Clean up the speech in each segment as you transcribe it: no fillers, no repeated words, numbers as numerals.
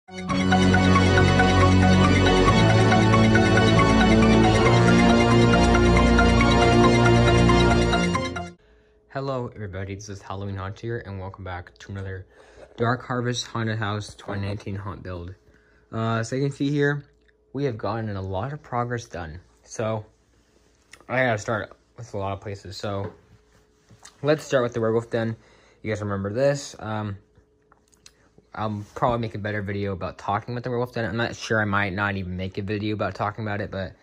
Hello everybody, this is Halloween Haunt here, and welcome back to another Dark Harvest Haunted House 2019 haunt build. So you can see here, we have gotten a lot of progress done. So, I gotta start with a lot of places. So, let's start with the werewolf den. You guys remember this. I'll probably make a better video about talking about the werewolf den. I'm not sure, I might not even make a video about talking about it, but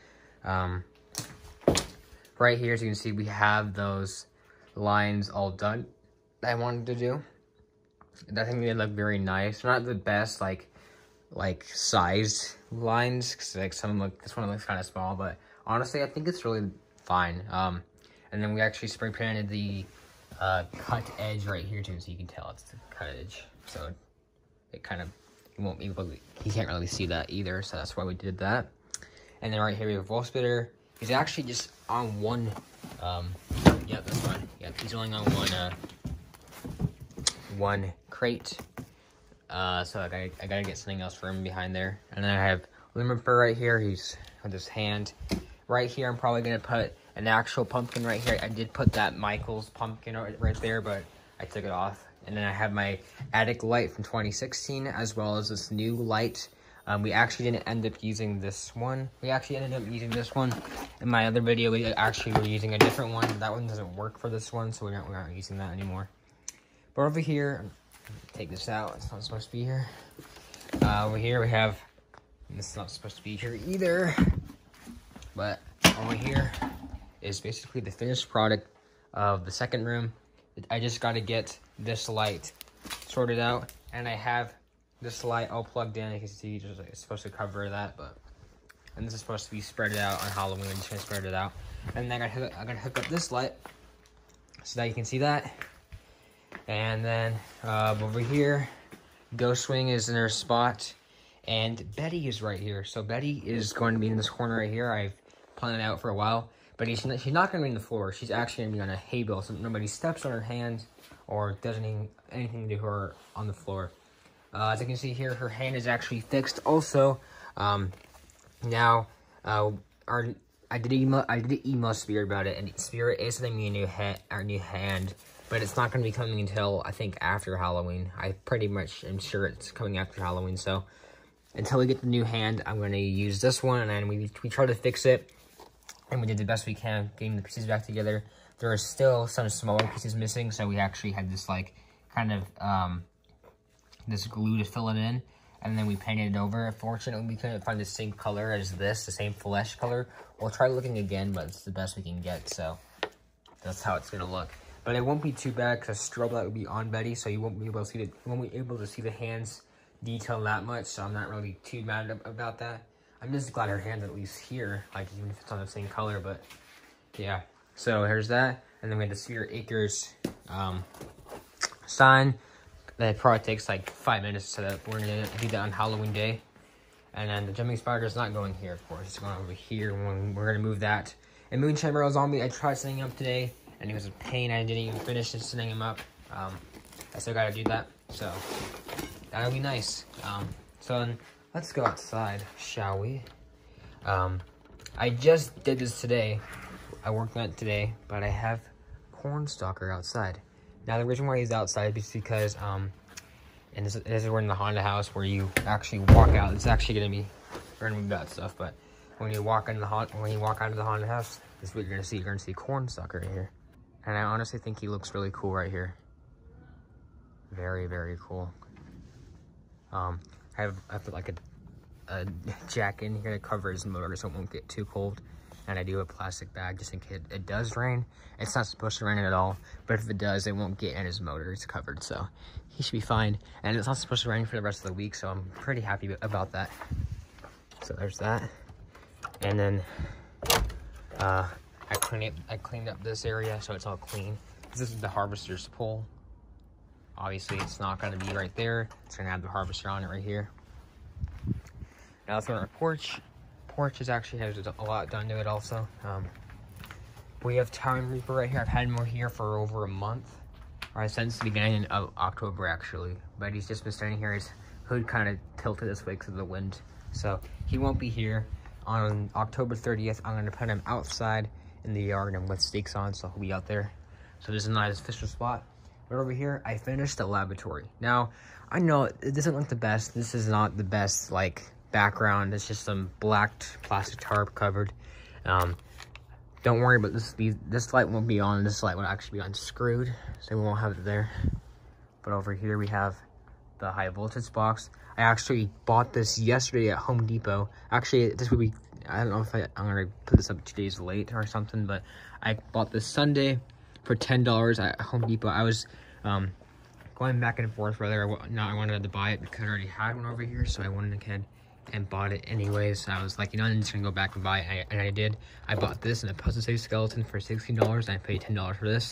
right here, as you can see, we have those lines all done that I wanted to do. I think they look very nice. Not the best like sized lines, because like some look, this one looks kind of small, but honestly I think it's really fine. And then we actually spray painted the cut edge right here too, so you can tell it's the cut edge. So it kind of, you can't really see that either, so that's why we did that. And then right here we have Wolf Spitter. He's actually just on one yep, that's fine. Yep, he's only on one crate. So I gotta get something else for him behind there. And then I have Limericker right here. He's with his hand. Right here, I'm probably gonna put an actual pumpkin right here. I did put that Michael's pumpkin right there, but I took it off. And then I have my attic light from 2016, as well as this new light. We actually didn't end up using this one. We actually ended up using this one. In my other video, we actually were using a different one. That one doesn't work for this one, so we're not using that anymore. But over here, take this out. It's not supposed to be here. Over here we have, this is not supposed to be here either. But over here is basically the finished product of the second room. I just got to get this light sorted out, and I have this light all plugged in. You can see it's supposed to cover that, and this is supposed to be spread out on Halloween. I'm just gonna spread it out, and then I'm gonna hook up this light so that you can see that. And then over here, Ghost Wing is in her spot, and Betty is right here. So Betty is going to be in this corner right here. I've planned it out for a while, but she's not going to be on the floor. She's actually going to be on a hay bale, so nobody steps on her hand or does anything to her on the floor. As you can see here, her hand is actually fixed. Also, now I did email Spirit about it, and Spirit is sending me a new hand, but it's not going to be coming until I think after Halloween. I pretty much am sure it's coming after Halloween. So until we get the new hand, I'm going to use this one, and then we tried to fix it, and we did the best we can getting the pieces back together. There are still some smaller pieces missing, so we actually had this like kind of this glue to fill it in, and then we painted it over. Unfortunately, we couldn't find the same color as this, the same flesh color. We'll try looking again, but it's the best we can get, so that's how it's gonna look. But it won't be too bad because strobe light will be on Betty, so you won't be able to see the hands detail that much. So I'm not really too mad about that. I'm just glad her hand's at least here, like even if it's on the same color. But yeah, so here's that, and then we have the Spirit Acres sign. That probably takes like 5 minutes to set up. We're gonna do that on Halloween day. And then the jumping spider is not going here, of course. It's going over here. We're gonna move that. And Moonshine Zombie, I tried setting him up today, and it was a pain. I didn't even finish setting him up. I still gotta do that, so that'll be nice. So then let's go outside, shall we? I just did this today. I worked on it today, but I have Cornstalker outside. Now, the reason why he's outside is because, and this is we're in the haunted house where you actually walk out. It's actually gonna be, we're gonna move that stuff, but when you walk out of the haunted house, this is what you're gonna see. You're gonna see Cornstalker right here, and I honestly think he looks really cool right here. Very, very cool. I put like a jacket in here to cover his motor so it won't get too cold. And I do a plastic bag just in case it does rain. It's not supposed to rain at all, but if it does, it won't get in his motor. It's covered, so he should be fine. And it's not supposed to rain for the rest of the week, so I'm pretty happy about that. So there's that. And then I cleaned up this area so it's all clean. This is the harvester's pole. Obviously, it's not going to be right there. It's going to have the harvester on it right here. Now let's go on our porch. Porch actually has a lot done to it also. We have Time Reaper right here. I've had him here for over a month, or since the beginning of October actually. But he's just been standing here. He's hood kind of tilted this way because of the wind. So he won't be here. On October 30th, I'm gonna put him outside in the yard and with stakes on, so he'll be out there. So this is not his official spot. But over here, I finished the lavatory. Now, I know it doesn't look the best. This is not the best, like, background. It's just some blacked plastic tarp covered. Don't worry about this. This light won't be on. This light will actually be unscrewed, so we won't have it there. But over here, we have the high voltage box. I actually bought this yesterday at Home Depot. Actually, this would be, I don't know if I'm gonna put this up 2 days late or something, but I bought this Sunday for $10 at Home Depot. I was going back and forth whether or not I wanted to buy it because I already had one over here, so I went ahead and bought it anyways. So I was like, you know, I'm just gonna go back and buy it, and I did. I bought this in a puzzle safe skeleton for $16, and I paid $10 for this.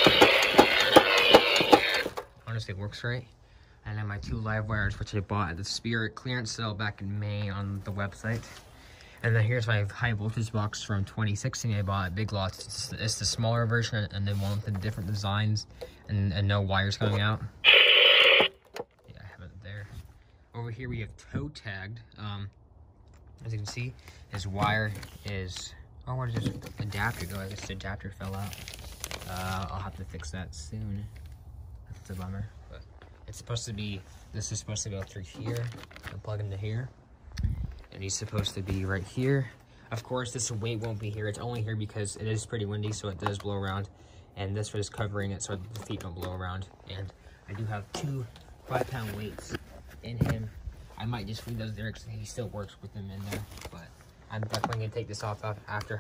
Honestly, it works right. And then my 2 live wires, which I bought at the Spirit clearance sale back in May on the website. And then here's my high voltage box from 2016 I bought at Big Lots. It's the smaller version, and then one with the different designs and no wires coming out. Yeah, I have it there. Over here we have toe tagged. As you can see, his wire is, oh, where does this adapter go? I guess the adapter fell out. I'll have to fix that soon. That's a bummer. But it's supposed to be, this is supposed to go through here and plug into here. And he's supposed to be right here. Of course, this weight won't be here. It's only here because it is pretty windy, so it does blow around. And this was covering it so the feet don't blow around. And I do have 2 5-pound weights in him. I might just leave those there because he still works with them in there. But I'm definitely gonna take this off after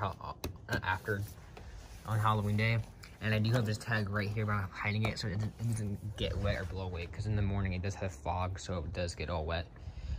on Halloween day. And I do have this tag right here, but I'm hiding it so it doesn't get wet or blow away. Because in the morning it does have fog, so it does get all wet.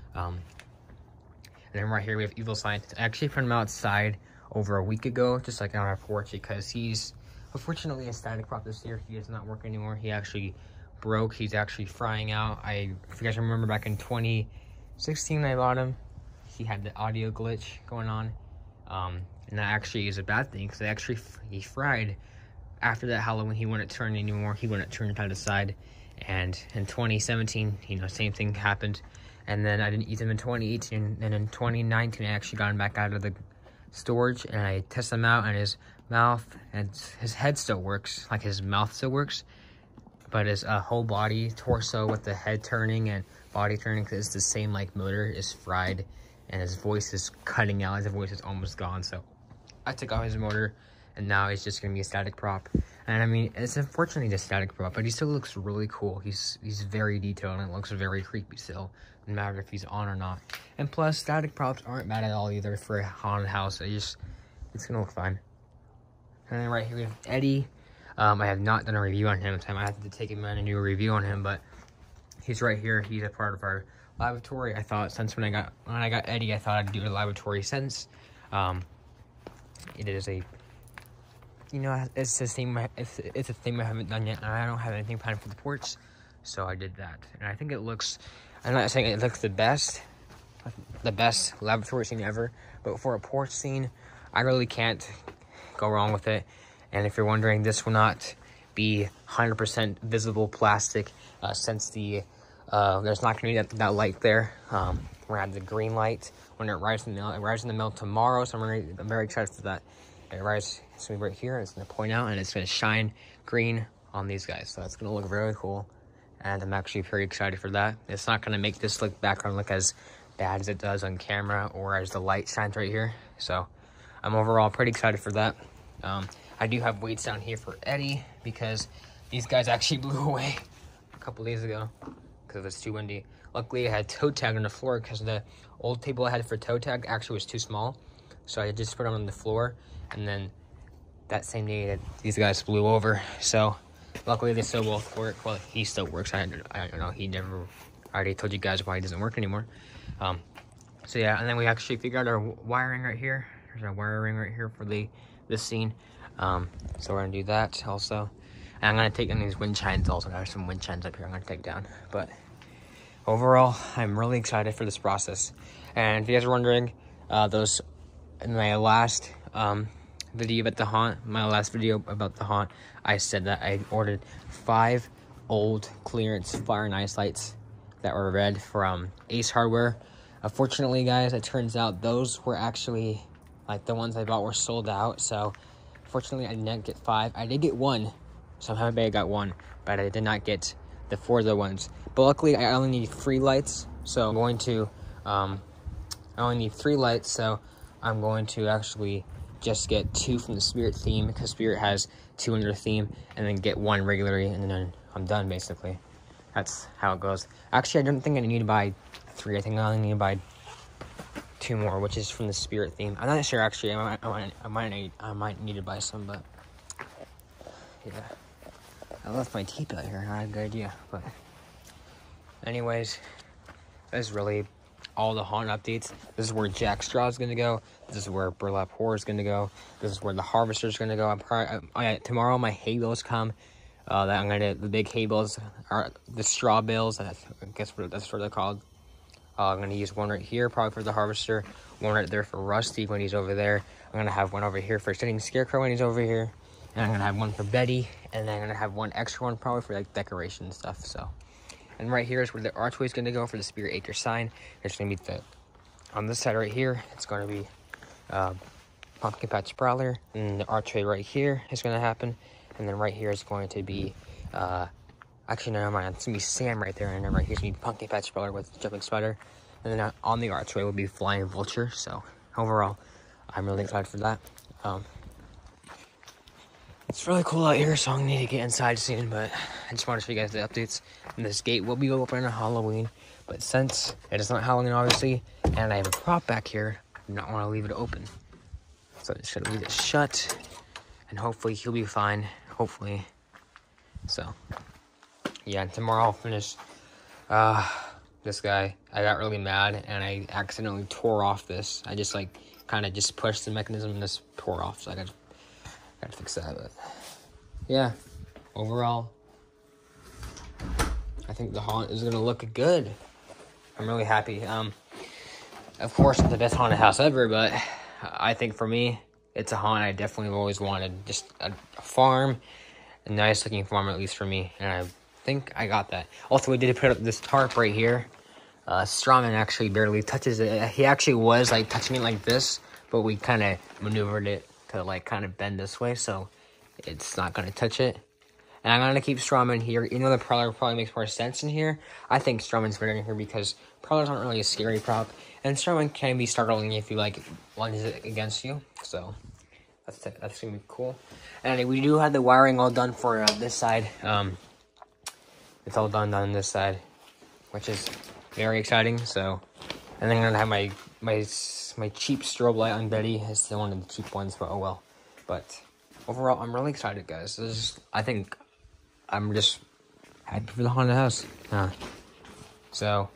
And then right here we have Evil Scientist. I actually put him outside over a week ago, just like on our porch, because he's unfortunately a static prop this year. He does not work anymore. He actually broke. He's actually frying out. If you guys remember back in 2016 when I bought him, he had the audio glitch going on. And that actually is a bad thing because he fried. After that Halloween, he wouldn't turn anymore. He wouldn't turn side to side. And in 2017, you know, same thing happened. And then I didn't use him in 2018, and in 2019, I actually got him back out of the storage, and I tested him out, and his mouth and his head still works, like his mouth still works, but his whole body, torso with the head turning and body turning, because it's the same like motor, is fried, and his voice is cutting out. His voice is almost gone, so I took out his motor, and now he's just gonna be a static prop. And I mean, it's unfortunately just static prop, but he still looks really cool. He's very detailed, and it looks very creepy still, no matter if he's on or not. And plus, static props aren't bad at all either for a haunted house. It's gonna look fine. And then right here we have Eddie. I have not done a review on him in time. I have to take him in and do a review on him, but he's right here. He's a part of our lavatory. I thought since when I got Eddie, I thought I'd do a lavatory since. It is a, you know, it's a thing I haven't done yet, and I don't have anything planned for the porch, so I did that. And I think it looks, I'm not saying it looks the best lavatory scene ever, but for a porch scene, I really can't go wrong with it. And if you're wondering, this will not be 100% visible plastic, since there's not going to be that light there. We're going to have the green light when it arrives in the mail tomorrow, so I'm very excited for that. It arrives, it's going to be right here, and it's going to point out, and it's going to shine green on these guys, so it's going to look very cool, and I'm actually pretty excited for that. It's not going to make this background look as bad as it does on camera, or as the light shines right here, so I'm overall pretty excited for that. I do have weights down here for Eddie, because these guys actually blew away a couple days ago, because it's too windy. Luckily, I had toe tag on the floor, because the old table I had for toe tag actually was too small, so I just put them on the floor. And then that same day, these guys blew over. So luckily, they still both work. Well, he still works. I don't know. I already told you guys why he doesn't work anymore. So yeah, and then we actually figured out our wiring right here. There's our wiring right here for this scene. So we're gonna do that also. And I'm gonna take in these wind chines also. There's some wind chines up here I'm gonna take down. But overall, I'm really excited for this process. And if you guys are wondering, those in my last video about the haunt, my last video about the haunt, I said that I ordered 5 old clearance fire and ice lights that were red from Ace Hardware. Unfortunately, guys, it turns out those were actually, like, the ones I bought were sold out. So, fortunately, I did not get 5. I did get 1. So I'm happy I got 1, but I did not get the 4 other ones. But luckily, I only need 3 lights. So I'm going to, I only need 3 lights. So I'm going to actually just get 2 from the Spirit theme, because Spirit has 2 under theme, and then get 1 regularly, and then I'm done, basically. That's how it goes. Actually, I don't think I need to buy 3. I think I only need to buy 2 more, which is from the Spirit theme. I'm not sure, actually. I might need to buy some, but yeah. I left my teeth out here. I had a good idea, but anyways, that's really all the haunt updates. This is where Jack Straw is gonna go. This is where Burlap Horror is gonna go. This is where the Harvester is gonna go. Tomorrow my hay bales come. The big hay bales are the straw bales. I guess that's what they're called. I'm gonna use one right here, probably for the Harvester. One right there for Rusty when he's over there. I'm gonna have one over here for Sitting Scarecrow when he's over here. And I'm gonna have one for Betty, and then I'm gonna have one extra one probably for like decoration and stuff. So, and right here is where the archway is gonna go for the Spirit Acre sign. It's gonna be on this side right here. It's gonna be Pumpkin Patch Prowler, and the archway right here is gonna happen. And then right here is going to be actually, never mind. It's gonna be Sam right there, and then right here's gonna be Pumpkin Patch Prowler with Jumping Spider, and then on the archway will be Flying Vulture. So overall, I'm really excited for that. It's really cool out here, so I need to get inside soon, but I just want to show you guys the updates. And this gate will be open on Halloween, but since it is not Halloween, obviously, and I have a prop back here, I do not want to leave it open. So I'm just going to leave it shut, and hopefully he'll be fine, hopefully. So, yeah, tomorrow I'll finish this guy. I got really mad, and I accidentally tore off this. I just, like, kind of just pushed the mechanism, and this tore off, so I got to fix that, but yeah, overall, I think the haunt is gonna look good. I'm really happy. Of course, it's the best haunted house ever, but I think for me, it's a haunt I definitely have always wanted. Just a farm, a nice looking farm, at least for me, and I think I got that. Also, we did put up this tarp right here. Strawman actually barely touches it. He actually was like touching it like this, but we kind of maneuvered it to like kind of bend this way, so it's not going to touch it. And I'm going to keep Strawman here. Even though the Prowler probably makes more sense in here, I think Strawman's better in here because Prowlers aren't really a scary prop, and Strawman can be startling if you like lunges it against you, so that's going to be cool. And we do have the wiring all done for this side. It's all done on this side, which is very exciting. So, and then I'm going to have my cheap strobe light on Betty. It's one of the cheap ones, but oh well. But overall, I'm really excited, guys. I think I'm just happy for the haunted house. So,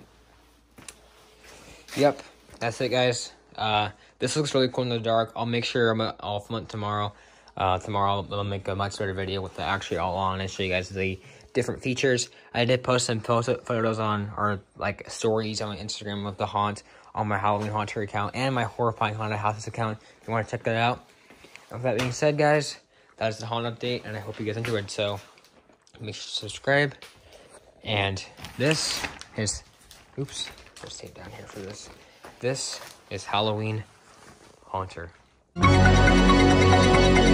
yep, that's it, guys. This looks really cool in the dark. I'll make sure I'll film it tomorrow. Tomorrow I'll make a much better video with the actually all on and show you guys the different features. I did post some photos on, or like stories on my Instagram of the haunt on my Halloween Haunter account and my Horrifying Haunted Houses account. If you want to check that out. With that being said, guys, that is the haunt update, and I hope you guys enjoyed. So make sure to subscribe. And this is, oops, there's tape down here for this. This is Halloween Haunter.